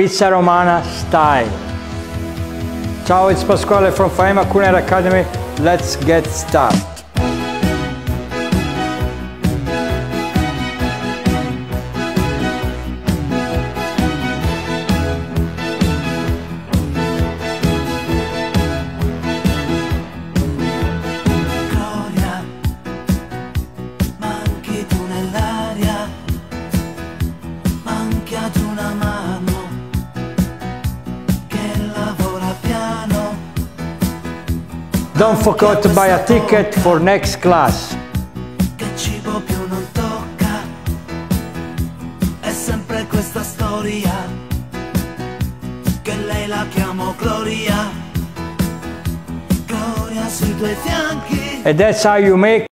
Pizza Romana style. Ciao, it's Pasquale from Faema Culinary Academy. Let's get started. Don't forget to buy a ticket for next class. Che cibo più non tocca, è sempre questa storia, che lei la chiamo Gloria, Gloria sui tuoi fianchi. And that's how you make